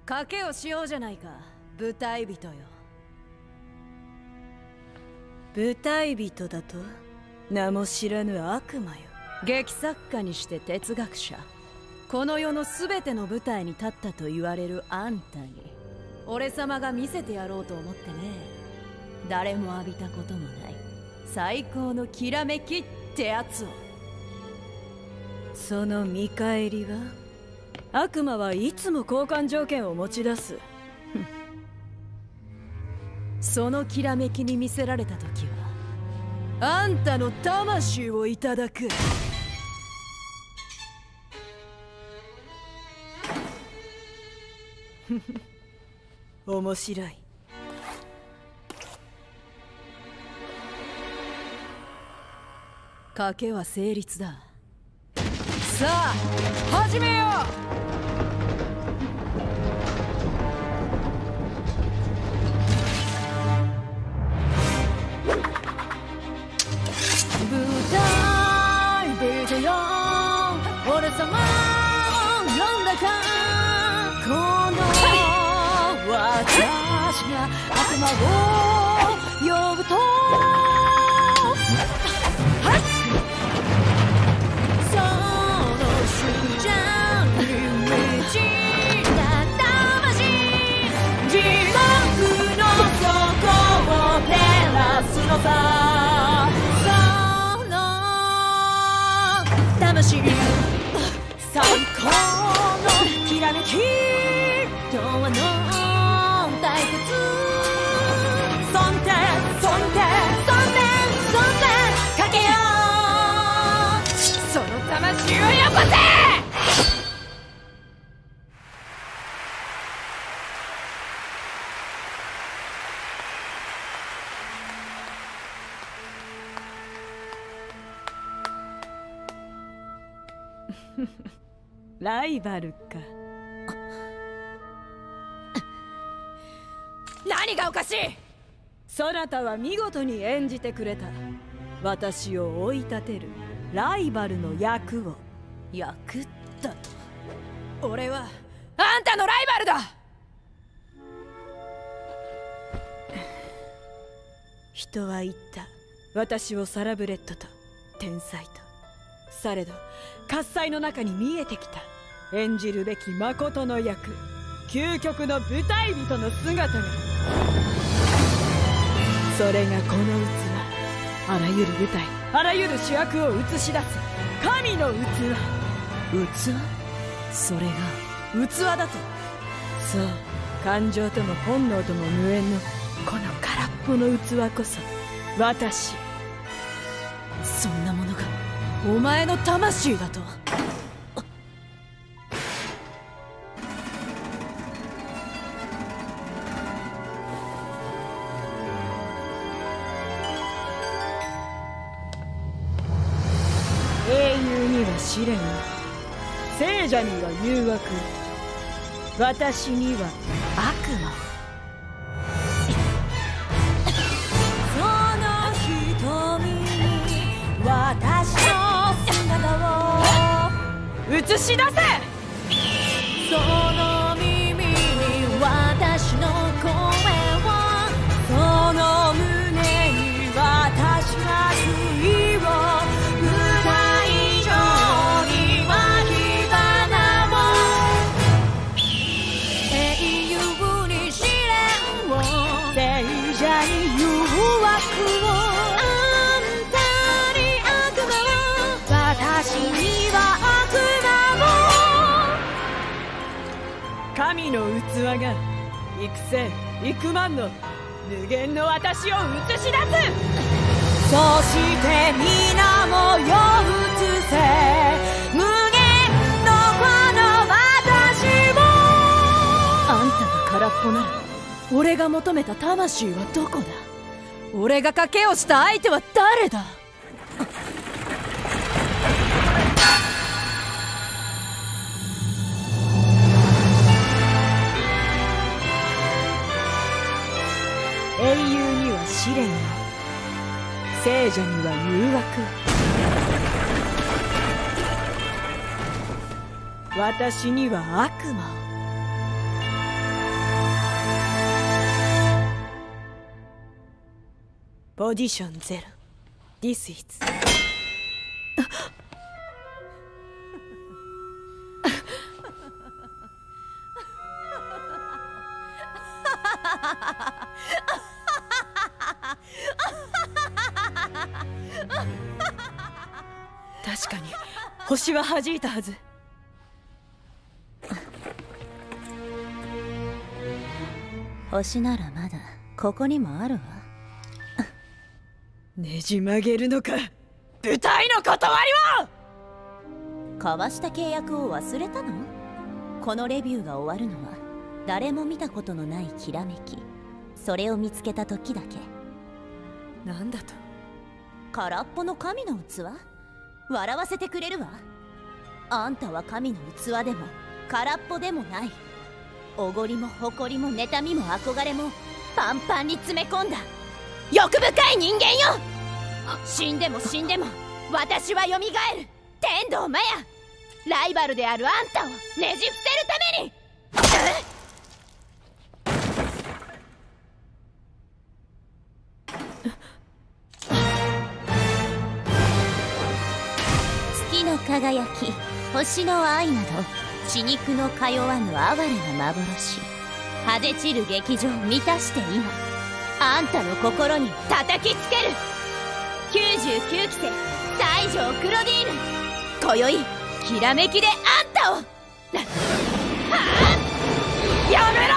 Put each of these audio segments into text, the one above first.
賭けをしようじゃないか、舞台人よ。舞台人だと名も知らぬ悪魔よ。劇作家にして哲学者、この世の全ての舞台に立ったと言われるあんたに俺様が見せてやろうと思ってね。誰も浴びたこともない最高のきらめきってやつを。その見返りは、悪魔はいつも交換条件を持ち出す。そのきらめきに見せられた時はあんたの魂をいただく。面白い。賭けは成立だ。さあ始めよう。舞台人よ、俺様を呼んだか。この私が悪魔を呼ぶと、その瞬間に満ちた魂、地獄の底を照らすのさ。魂、最高のきらめきとはの対決。そんでかけよう。その魂をよこせ。ライバルか。何がおかしい。そなたは見事に演じてくれた。私を追い立てるライバルの役を。役だと？俺はあんたのライバルだ。人は言った。私をサラブレッドと天才と。されど喝采の中に見えてきた演じるべき誠の役、究極の舞台人の姿が。それがこの器。あらゆる舞台、あらゆる主役を映し出す神の器。器？それが器だと？そう、感情とも本能とも無縁のこの空っぽの器こそ私。そんなものがお前の魂だと？英雄には試練、聖者には誘惑、私には悪魔。その瞳に私の映し出せ。その耳に私の声を、その胸に私が悔いを、舞台上に巻き花を、英雄に試練を、聖者に誘惑を、あんたに悪魔を、私には神の器が幾千幾万の無限の私を映し出す。そして皆もよ映せ、無限のこの私を。あんたが空っぽなら俺が求めた魂はどこだ。俺が賭けをした相手は誰だ。英雄には試練を、聖者には誘惑、私には悪魔を。 ポジションゼロ。This is 確かに星は弾いたはず。 星ならまだここにもあるわ。 ねじ曲げるのか、舞台の断りを。 交わした契約を忘れたの？このレビューが終わるのは誰も見たことのないきらめき、それを見つけた時だけ。 なんだと？ 空っぽの神の器？笑わせてくれるわ。あんたは神の器でも空っぽでもない。おごりも誇りも妬みも憧れもパンパンに詰め込んだ欲深い人間よ。死んでも死んでも私は蘇る天道マヤ。ライバルであるあんたをねじ伏せるために。月の輝き、星の愛など血肉の通わぬ哀れな幻、果て散る劇場を満たして今あんたの心に叩きつける。99期生西条クロディーヌ、今宵きらめきであんたをはあ、やめろ。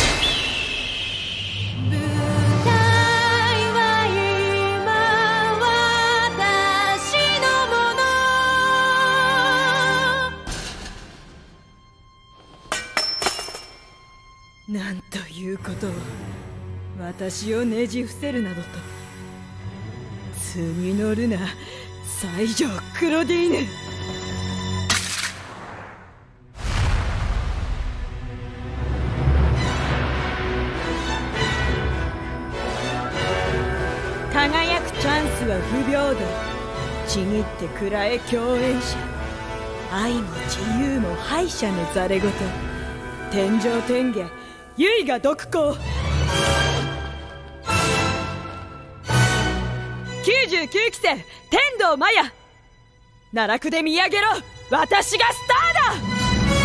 なんということを。私をねじ伏せるなどと。図に乗るな西条クロディーヌ。輝くチャンスは不平等。ちぎって食らえ共演者。愛も自由も敗者のざれ言。天上天下唯我独行。99期生天道マヤ。奈落で見上げろ、私がスターだ。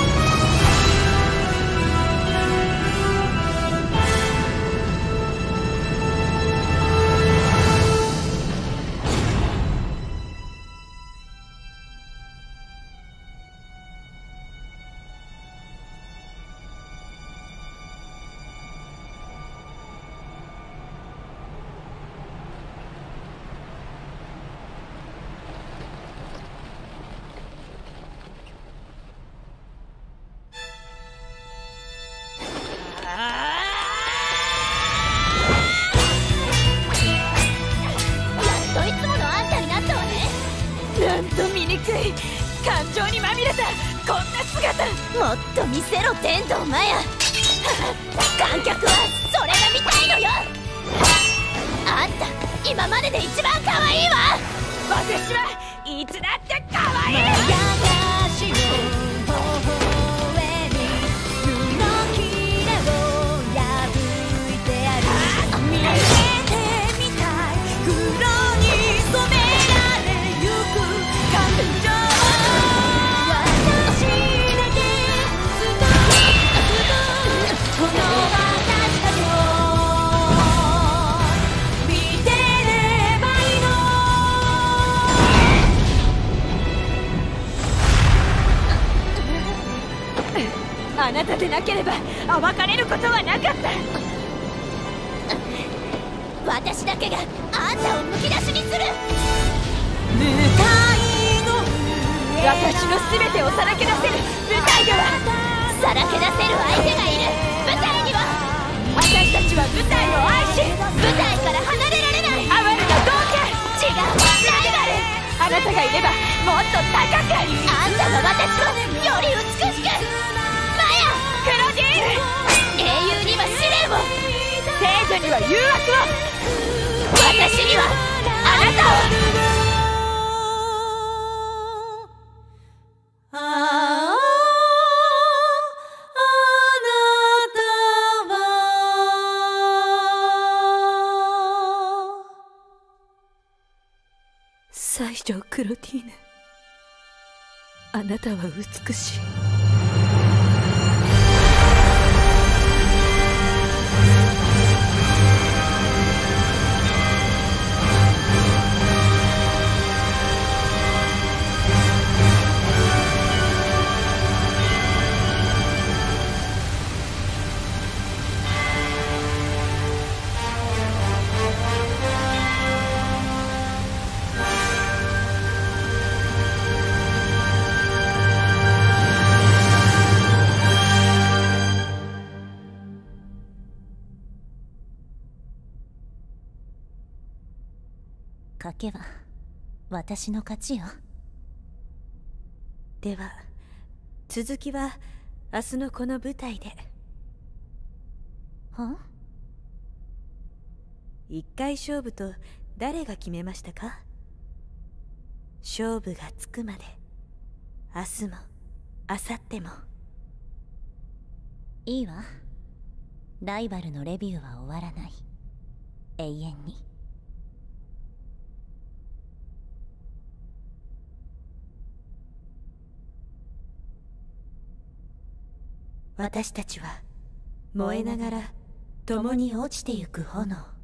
感情にまみれたこんな姿。 もっと見せろ天道マヤ。観客はそれが見たいのよ。あんた今までで一番可愛いわ。 私はいつだって可愛い。 まやがしの微笑み、布切れを破いてやる。見えてみたい黒に染められゆく感情。 あなたでなければ暴かれることはなかった。 私だけがあんたをむき出しにする。 私の全てをさらけ出せる舞台では。 さらけ出せる相手がいる舞台には。 私たちは舞台を愛し、 舞台から離れられない。 哀れな同化。 違う、ライバル。 あなたがいればもっと高く。 あんたが私をより美しく。マヤクロディーヌ。 英雄には試練を、 聖女には誘惑を、 私にはあなたを。 大将クロティーヌ、あなたは美しい。 賭けは私の勝ちよ。 では続きは明日のこの舞台で。 は？ 一回勝負と誰が決めましたか？勝負がつくまで明日も明後日も。 いいわ。ライバルのレビューは終わらない。永遠に。 私たちは燃えながら共に落ちてゆく炎。